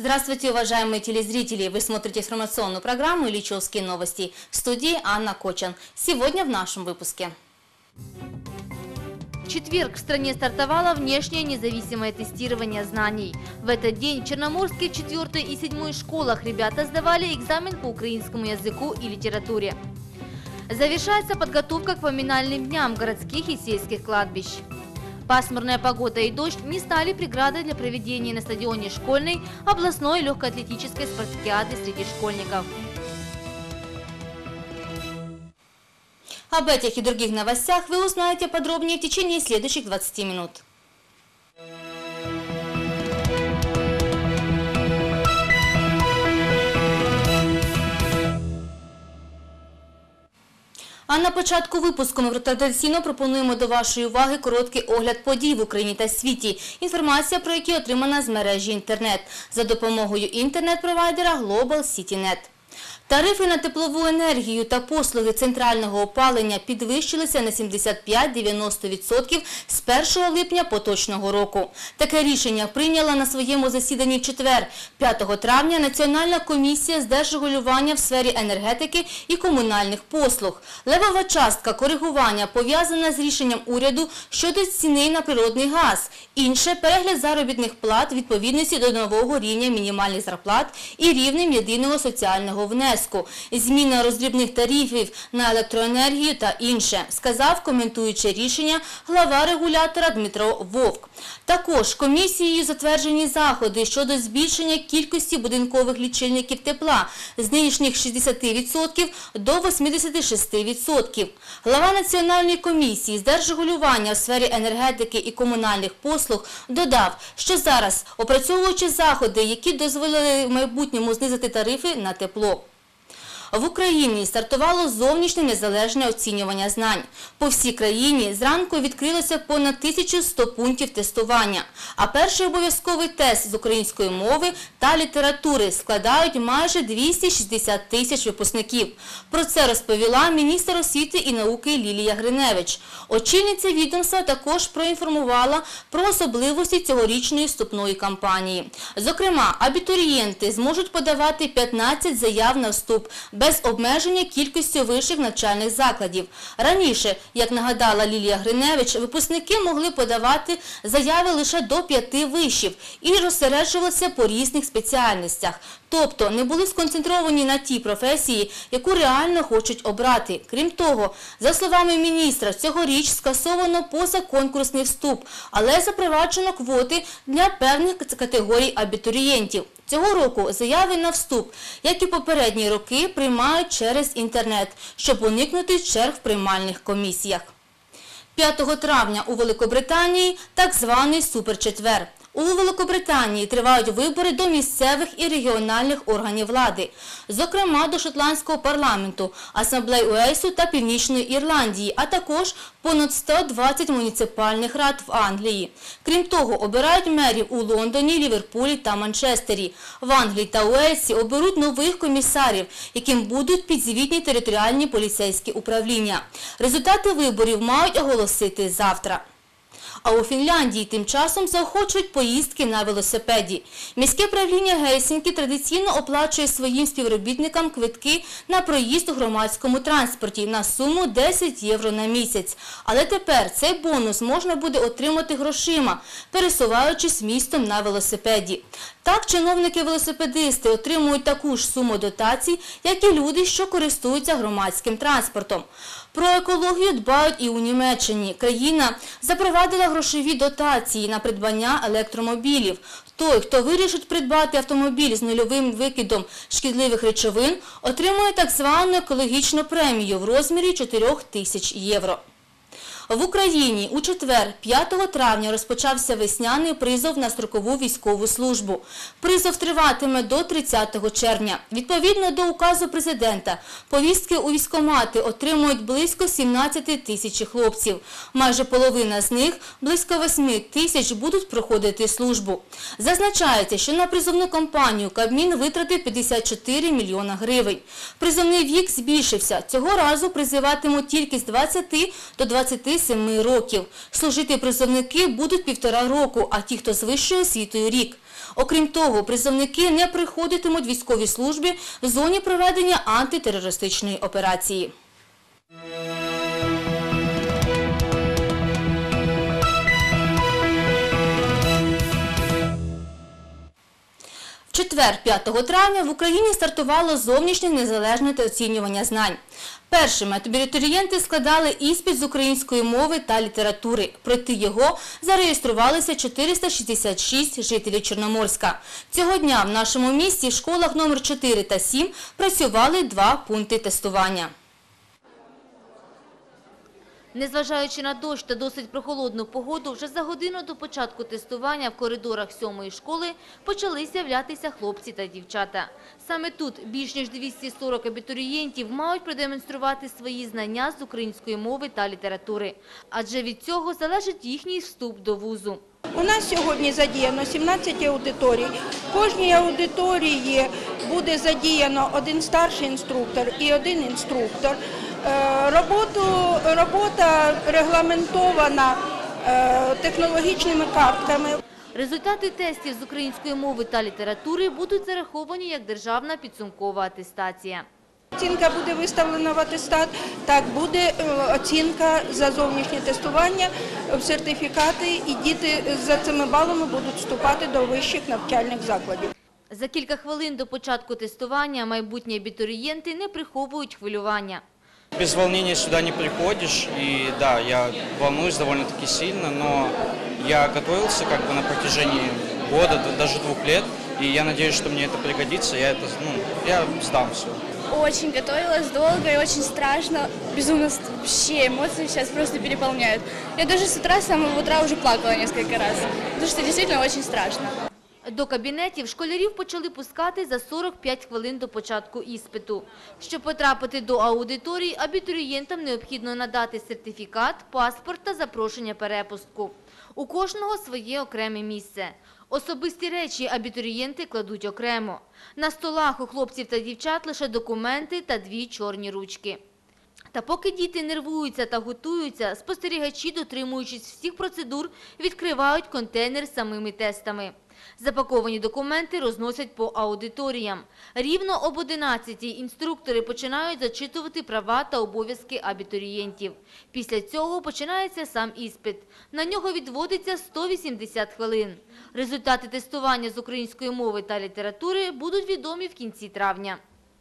Здравствуйте, уважаемые телезрители! Вы смотрите информационную программу «Ильичевские новости». В студии Анна Кочан. Сегодня в нашем выпуске. В четверг в стране стартовало внешнее независимое тестирование знаний. В этот день в Черноморске в 4 и 7 школах ребята сдавали экзамен по украинскому языку и литературе. Завершается подготовка к поминальным дням городских и сельских кладбищ. Пасмурная погода и дождь не стали преградой для проведения на стадионе школьной областной легкоатлетической спартакиады среди школьников. Об этих и других новостях вы узнаете подробнее в течение следующих 20 минут. А на початку випуску ми традиційно пропонуємо до вашої уваги короткий огляд подій в Україні та світі, інформація про які отримана з мережі інтернет за допомогою інтернет-провайдера Global CityNet. Тарифи на теплову енергію та послуги центрального опалення підвищилися на 75–90% з 1 липня поточного року. Таке рішення прийняла на своєму засіданні в четвер, 5 травня, Національна комісія з держрегулювання в сфері енергетики і комунальних послуг. Левова частка коригування пов'язана з рішенням уряду щодо ціни на природний газ. Інше – перегляд заробітних плат відповідності до нового рівня мінімальних зарплат і рівнем єдиного соціального внеску. Зміна роздрібних тарифів на електроенергію та інше, сказав, коментуючи рішення, глава регулятора Дмитро Вовк. Також комісією затверджені заходи щодо збільшення кількості будинкових лічильників тепла з нинішніх 60% до 86%. Глава Національної комісії з держрегулювання у сфері енергетики і комунальних послуг додав, що зараз, опрацьовуючи заходи, які дозволили в майбутньому знизити тарифи на тепло. В Україні стартувало зовнішнє незалежне оцінювання знань. По всій країні зранку відкрилося понад 1100 пунктів тестування, а перший обов'язковий тест з української мови та літератури складають майже 260 тисяч випускників. Про це розповіла міністр освіти і науки Лілія Гриневич. Очільниця відомства також проінформувала про особливості цьогорічної вступної кампанії. Зокрема, абітурієнти зможуть подавати 15 заяв на вступ без обмеження кількості вищих навчальних закладів. Раніше, як нагадала Лілія Гриневич, випускники могли подавати заяви лише до 5 вишів і розсереджувалися по різних спеціальностях. Тобто не були сконцентровані на тій професії, яку реально хочуть обрати. Крім того, за словами міністра, цьогоріч скасовано позаконкурсний вступ, але запроваджено квоти для певних категорій абітурієнтів. Цього року заяви на вступ, як і попередні роки, приймають через інтернет, щоб уникнути черг в приймальних комісіях. 5 травня у Великобританії так званий суперчетвер. У Великобританії тривають вибори до місцевих і регіональних органів влади, зокрема до шотландського парламенту, асамблей Уельсу та Північної Ірландії, а також понад 120 муніципальних рад в Англії. Крім того, обирають мерів у Лондоні, Ліверпулі та Манчестері. В Англії та Уельсі оберуть нових комісарів, яким будуть підзвітні територіальні поліцейські управління. Результати виборів мають оголосити завтра. А у Фінляндії тим часом заохочують поїздки на велосипеді. Міське правління Гельсінкі традиційно оплачує своїм співробітникам квитки на проїзд у громадському транспорті на суму 10 євро на місяць. Але тепер цей бонус можна буде отримати грошима, пересуваючись містом на велосипеді. Так, чиновники-велосипедисти отримують таку ж суму дотацій, як і люди, що користуються громадським транспортом. Про екологію дбають і у Німеччині. Країна запровадила грошові дотації на придбання електромобілів. Той, хто вирішить придбати автомобіль з нульовим викидом шкідливих речовин, отримує так звану екологічну премію в розмірі 4 тисяч євро. В Україні у четвер, 5 травня, розпочався весняний призов на строкову військову службу. Призов триватиме до 30 червня. Відповідно до указу президента, повістки у військкомати отримують близько 17 тисяч хлопців. Майже половина з них, близько 8 тисяч, будуть проходити службу. Зазначається, що на призовну кампанію Кабмін витратив 54 мільйона гривень. Призовний вік збільшився. Цього разу призиватимуть тільки з 20 до 24 27 років. Служити призовники будуть 1,5 року, а ті, хто з вищою освітою – рік. Окрім того, призовники не приходитимуть військовій службі в зоні проведення антитерористичної операції. В четвер, 5 травня, в Україні стартувало зовнішнє незалежне оцінювання знань. Першими абітурієнти складали іспит з української мови та літератури. Пройти його зареєструвалися 466 жителів Чорноморська. Цього дня в нашому місті в школах номер 4 та 7 працювали 2 пункти тестування. Незважаючи на дощ та досить прохолодну погоду, вже за годину до початку тестування в коридорах 7-ї школи почали з'являтися хлопці та дівчата. Саме тут більш ніж 240 абітурієнтів мають продемонструвати свої знання з української мови та літератури. Адже від цього залежить їхній вступ до вузу. У нас сьогодні задіяно 17 аудиторій. В кожній аудиторії буде задіяно один старший інструктор і один інструктор. Робота регламентована технологічними картками. Результати тестів з української мови та літератури будуть зараховані як державна підсумкова атестація. Оцінка буде виставлена в атестат, так буде оцінка за зовнішнє тестування в сертифікати, і діти за цими балами будуть вступати до вищих навчальних закладів. За кілька хвилин до початку тестування майбутні абітурієнти не приховують хвилювання. Без волнения сюда не приходишь, и да, я волнуюсь довольно-таки сильно, но я готовился на протяжении года, даже 2 лет, и я надеюсь, что мне это пригодится, я сдам все. Очень готовилась долго и очень страшно, безумно вообще эмоции сейчас просто переполняют. Я даже с утра, с самого утра уже плакала несколько раз, потому что действительно очень страшно. До кабінетів школярів почали пускати за 45 хвилин до початку іспиту. Щоб потрапити до аудиторій, абітурієнтам необхідно надати сертифікат, паспорт та запрошення перепустку. У кожного своє окреме місце. Особисті речі абітурієнти кладуть окремо. На столах у хлопців та дівчат лише документи та 2 чорні ручки. Та поки діти нервуються та готуються, спостерігачі, дотримуючись всіх процедур, відкривають контейнер з самими тестами. Запаковані документи розносять по аудиторіям. Рівно об 11-й інструктори починають зачитувати права та обов'язки абітурієнтів. Після цього починається сам іспит. На нього відводиться 180 хвилин. Результати тестування з української мови та літератури будуть відомі в кінці травня.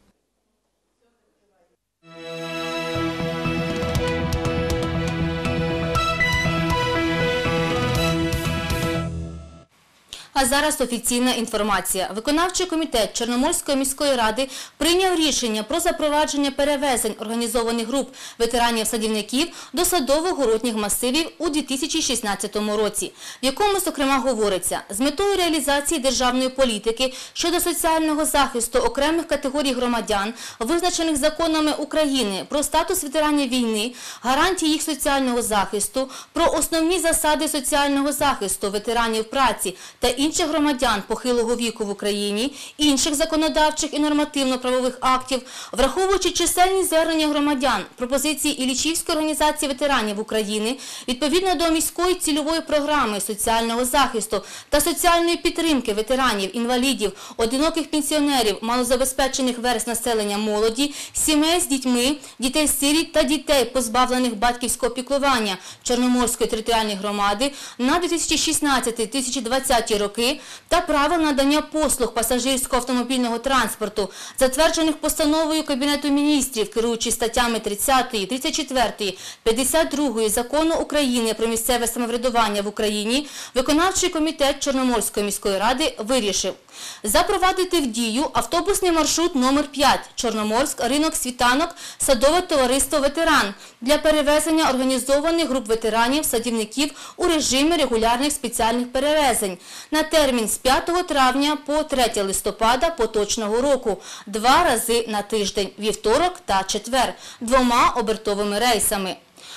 А зараз офіційна інформація. Виконавчий комітет Чорноморської міської ради прийняв рішення про запровадження перевезень організованих груп ветеранів-садівників до садово-городніх масивів у 2016 році, в якому, зокрема, говориться, з метою реалізації державної політики щодо соціального захисту окремих категорій громадян, визначених законами України про статус ветеранів війни, гарантії їх соціального захисту, про основні засади соціального захисту ветеранів праці та інших громадян похилого віку в Україні, інших законодавчих і нормативно-правових актів, враховуючи чисельні звернення громадян, пропозиції Іллічівської організації ветеранів України, відповідно до міської цільової програми соціального захисту та соціальної підтримки ветеранів, інвалідів, одиноких пенсіонерів, малозабезпечених верств населення молоді, сімей з дітьми, дітей-сиріт та дітей, позбавлених батьківського піклування Чорноморської територіальної громади на 2016-2020 роки та правил надання послуг пасажирського автомобільного транспорту, затверджених постановою Кабінету міністрів, керуючись статтями 30, 34, 52 Закону України про місцеве самоврядування в Україні, виконавчий комітет Чорноморської міської ради вирішив запровадити в дію автобусний маршрут номер 5 Чорноморськ, ринок Світанок, садове товариство «Ветеран» для перевезення організованих груп ветеранів, садівників у режимі регулярних спеціальних перевезень на термін з 5 травня по 3 листопада поточного року, 2 рази на тиждень, вівторок та четвер, 2 обертовими рейсами.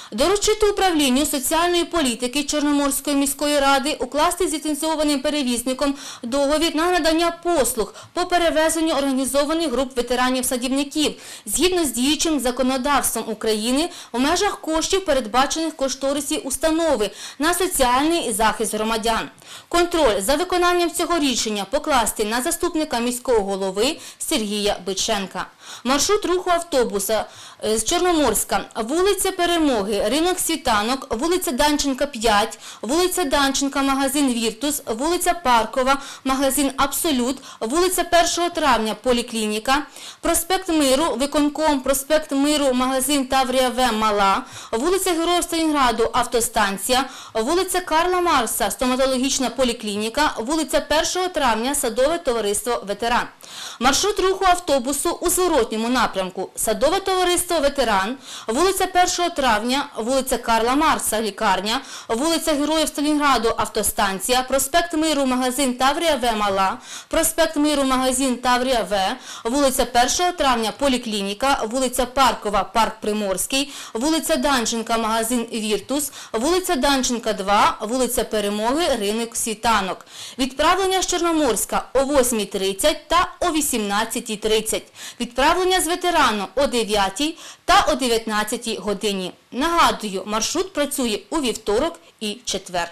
Доручити управлінню соціальної політики Чорноморської міської ради укласти з ліцензованим перевізником договір на надання послуг по перевезенню організованих груп ветеранів-садівників згідно з діючим законодавством України в межах коштів, передбачених кошторисі установи на соціальний захист громадян. Контроль за виконанням цього рішення покласти на заступника міського голови Сергія Биченка. Маршрут руху автобуса з Чорноморська, вулиця Перемоги, ринок Світанок, вулиця Данченка, 5, вулиця Данченка, магазин Віртус, вулиця Паркова, магазин Абсолют, вулиця 1 травня, поліклініка, проспект Миру, виконком, проспект Миру, магазин Таврія В, Мала, вулиця Героїв Сталінграду, автостанція, вулиця Карла Маркса, стоматологічна поліклініка, вулиця 1 травня, садове товариство «Ветеран». Маршрут руху автобусу у зворотньому напрямку: садове товариство «Ветеран», вулиця 1 травня, вулиця Карла Маркса, лікарня, вулиця Героїв Сталінграду, автостанція, проспект Миру, магазин Таврія В, Мала, проспект Миру, магазин Таврія В, вулиця 1 травня, поліклініка, вулиця Паркова, парк Приморський, вулиця Данченка, магазин Віртус, вулиця Данченка, 2, вулиця Перемоги, ринок Світанок. Відправлення з Чорноморська о 8:30 та о 18:30. Відправлення з ветерану о 9 та о 19 годині. Нагадую, маршрут працює у вівторок і четвер.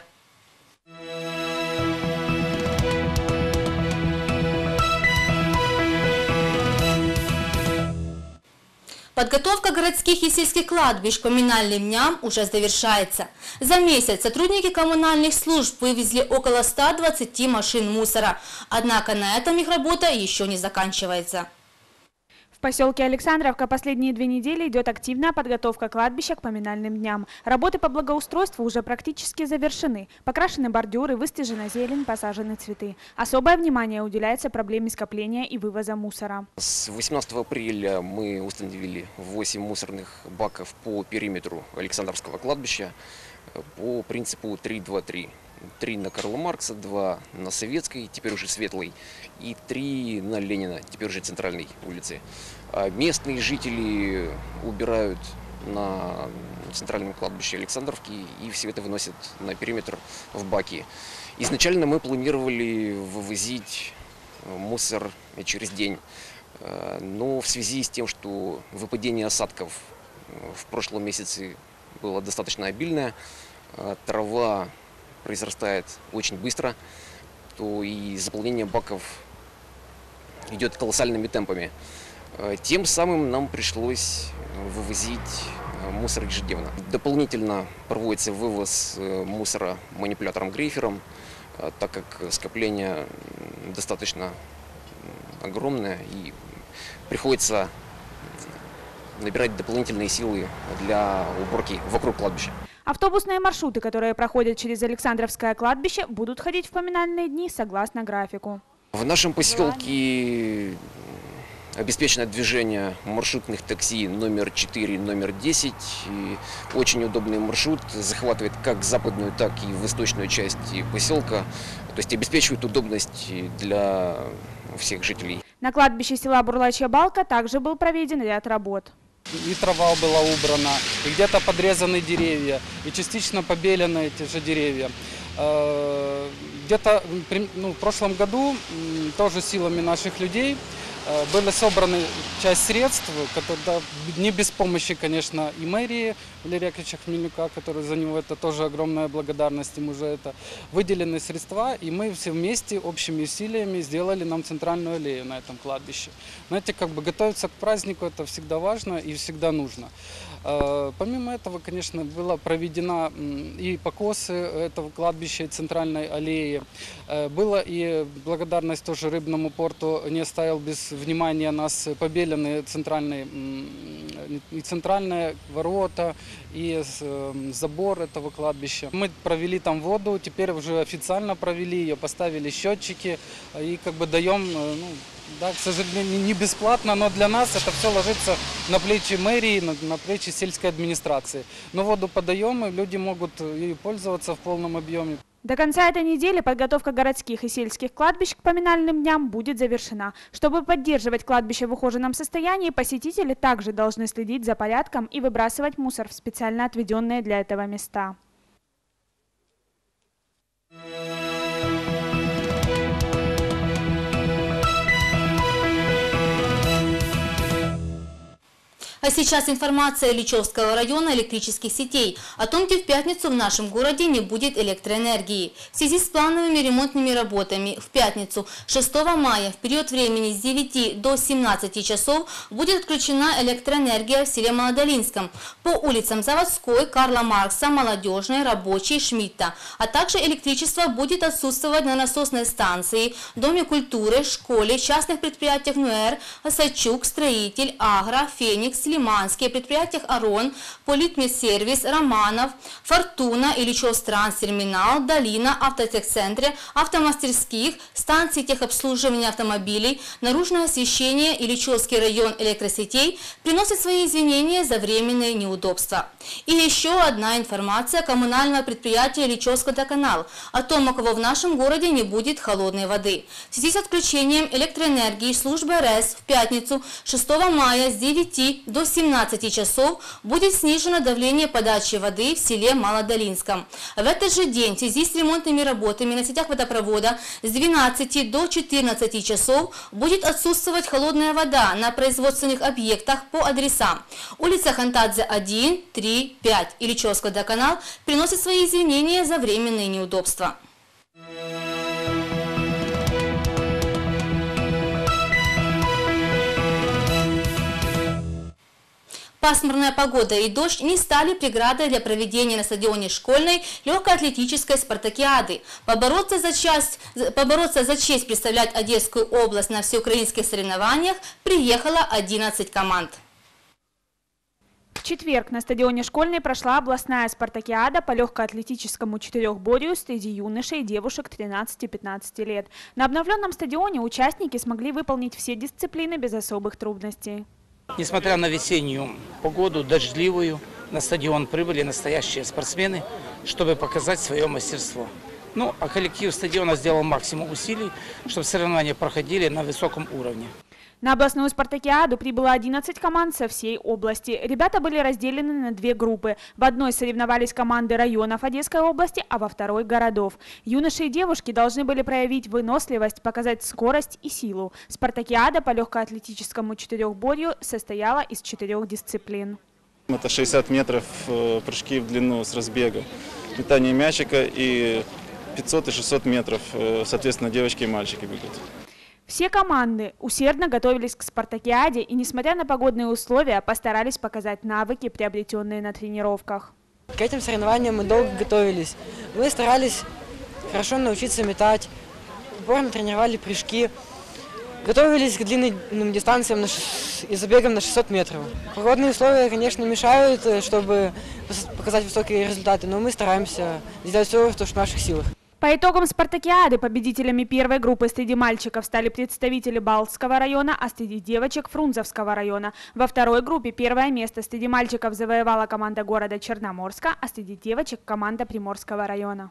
Подготовка городских и сельских кладбищ к поминальным дням уже завершается. За месяц сотрудники коммунальных служб вывезли около 120 машин мусора. Однако на этом их работа еще не заканчивается. В поселке Александровка последние 2 недели идет активная подготовка кладбища к поминальным дням. Работы по благоустройству уже практически завершены. Покрашены бордюры, выстрижена зелень, посажены цветы. Особое внимание уделяется проблеме скопления и вывоза мусора. С 18 апреля мы установили 8 мусорных баков по периметру Александровского кладбища по принципу 3-2-3. 3 на Карла Маркса, 2 на Советской, теперь уже Светлой, и 3 на Ленина, теперь уже Центральной улице. А местные жители убирают на центральном кладбище Александровки и все это выносят на периметр в баки. Изначально мы планировали вывозить мусор через день, но в связи с тем, что выпадение осадков в прошлом месяце было достаточно обильное, трава произрастает очень быстро, то и заполнение баков идет колоссальными темпами. Тем самым нам пришлось вывозить мусор ежедневно. Дополнительно проводится вывоз мусора манипулятором-грейфером, так как скопление достаточно огромное и приходится набирать дополнительные силы для уборки вокруг кладбища. Автобусные маршруты, которые проходят через Александровское кладбище, будут ходить в поминальные дни согласно графику. В нашем поселке обеспечено движение маршрутных такси номер 4, номер 10. И очень удобный маршрут, захватывает как западную, так и восточную часть поселка. То есть обеспечивает удобность для всех жителей. На кладбище села Бурлачья Балка также был проведен ряд работ. И трава была убрана, и где-то подрезаны деревья, и частично побелены эти же деревья. Где-то в прошлом году тоже силами наших людей были собраны часть средств, которые, не без помощи, конечно, и мэрии Валерия Яковлевича Хмельнюка, который за него это тоже огромная благодарность, ему за это выделены средства, и мы все вместе общими усилиями сделали нам центральную аллею на этом кладбище. Знаете, как бы готовиться к празднику это всегда важно и всегда нужно. Помимо этого, конечно, была проведена и покосы этого кладбища и центральной аллеи. Была и благодарность тоже рыбному порту, не оставил без внимания нас побеленные центральные ворота и забор этого кладбища. Мы провели там воду, теперь уже официально провели ее, поставили счетчики и как бы даем, да, к сожалению, не бесплатно, но для нас это все ложится на плечи мэрии, на плечи сельской администрации. Но воду подаем, и люди могут ею пользоваться в полном объеме. До конца этой недели подготовка городских и сельских кладбищ к поминальным дням будет завершена. Чтобы поддерживать кладбище в ухоженном состоянии, посетители также должны следить за порядком и выбрасывать мусор в специально отведенные для этого места. А сейчас информация Ильичевского района электрических сетей о том, где в пятницу в нашем городе не будет электроэнергии. В связи с плановыми ремонтными работами в пятницу 6 мая в период времени с 9 до 17 часов будет отключена электроэнергия в селе Молодолинском по улицам Заводской, Карла Маркса, Молодежной, Рабочей, Шмидта. А также электричество будет отсутствовать на насосной станции, Доме культуры, школе, частных предприятиях НУЭР, Осадчук, Строитель, Агро, Феникс, Лиманские, предприятиях Арон, Политмедсервис, Романов, Фортуна, Ильичевстранстерминал, Долина, Автотехцентре, автомастерских, станции техобслуживания автомобилей, наружное освещение, Ильичевский район электросетей приносит свои извинения за временные неудобства. И еще одна информация коммунального предприятия Ильичевский водоканал о том, у кого в нашем городе не будет холодной воды. В связи с отключением электроэнергии службы РЭС в пятницу 6 мая с 9 до 17 часов будет снижено давление подачи воды в селе Молодолинском. В этот же день в связи с ремонтными работами на сетях водопровода с 12 до 14 часов будет отсутствовать холодная вода на производственных объектах по адресам: улица Хантадзе 1, 3, 5. Ильичевский водоканал приносит свои извинения за временные неудобства. Пасмурная погода и дождь не стали преградой для проведения на стадионе школьной легкоатлетической спартакиады. Побороться за честь представлять Одесскую область на всеукраинских соревнованиях приехало 11 команд. В четверг на стадионе школьной прошла областная спартакиада по легкоатлетическому четырехборью среди юношей и девушек 13-15 лет. На обновленном стадионе участники смогли выполнить все дисциплины без особых трудностей. Несмотря на весеннюю погоду, дождливую, на стадион прибыли настоящие спортсмены, чтобы показать свое мастерство. Ну, а коллектив стадиона сделал максимум усилий, чтобы соревнования проходили на высоком уровне. На областную спартакиаду прибыло 11 команд со всей области. Ребята были разделены на две группы. В одной соревновались команды районов Одесской области, а во второй – городов. Юноши и девушки должны были проявить выносливость, показать скорость и силу. Спартакиада по легкоатлетическому четырехборью состояла из 4 дисциплин. Это 60 метров прыжки в длину с разбега, метание мячика, и 500 и 600 метров, соответственно, девочки и мальчики бегут. Все команды усердно готовились к спартакиаде и, несмотря на погодные условия, постарались показать навыки, приобретенные на тренировках. К этим соревнованиям мы долго готовились. Мы старались хорошо научиться метать, упорно тренировали прыжки, готовились к длинным дистанциям и забегам на 600 метров. Погодные условия, конечно, мешают, чтобы показать высокие результаты, но мы стараемся сделать все, что в наших силах. По итогам спартакиады победителями первой группы среди мальчиков стали представители Балтского района, а среди девочек – Фрунзовского района. Во второй группе первое место среди мальчиков завоевала команда города Черноморска, а среди девочек – команда Приморского района.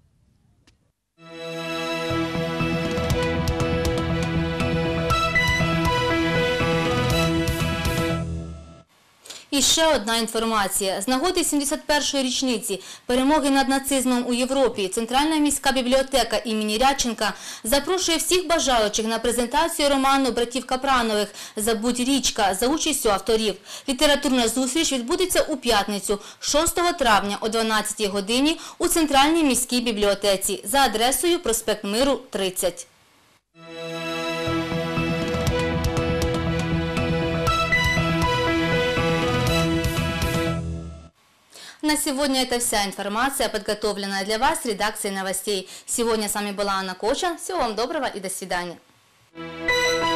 І ще одна інформація. З нагоди 71-ї річниці перемоги над нацизмом у Європі Центральна міська бібліотека імені Рядченка запрошує всіх бажаючих на презентацію роману братів Капранових «Забудь річка» за участю авторів. Літературна зустріч відбудеться у п'ятницю, 6 травня о 12 годині у Центральній міській бібліотеці за адресою проспект Миру, 30. На сегодня это вся информация, подготовленная для вас редакцией новостей. Сегодня с вами была Анна Кочан. Всего вам доброго и до свидания.